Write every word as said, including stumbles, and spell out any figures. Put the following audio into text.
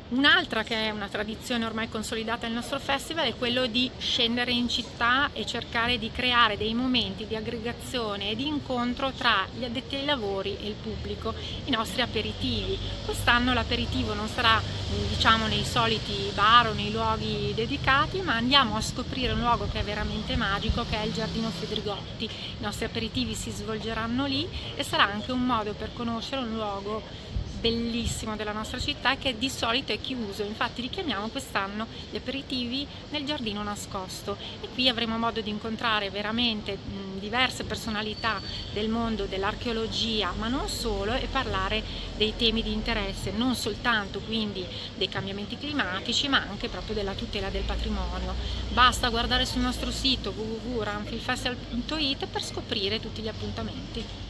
Un'altra, che è una tradizione ormai consolidata del nostro festival, è quello di scendere in città e cercare di creare dei momenti di aggregazione e di incontro tra gli addetti ai lavori e il pubblico, i nostri aperitivi. Quest'anno l'aperitivo non sarà, diciamo, nei soliti bar o nei luoghi dedicati, ma andiamo a scoprire un luogo che è veramente magico, che è il Giardino Fedrigotti. I nostri aperitivi si svolgeranno lì e sarà anche un modo per conoscere un luogo bellissimo della nostra città che di solito è chiuso, infatti li chiamiamo quest'anno gli aperitivi nel giardino nascosto, e qui avremo modo di incontrare veramente mh, diverse personalità del mondo dell'archeologia, ma non solo, e parlare dei temi di interesse, non soltanto quindi dei cambiamenti climatici, ma anche proprio della tutela del patrimonio. Basta guardare sul nostro sito w w w punto ranfilfestival punto it per scoprire tutti gli appuntamenti.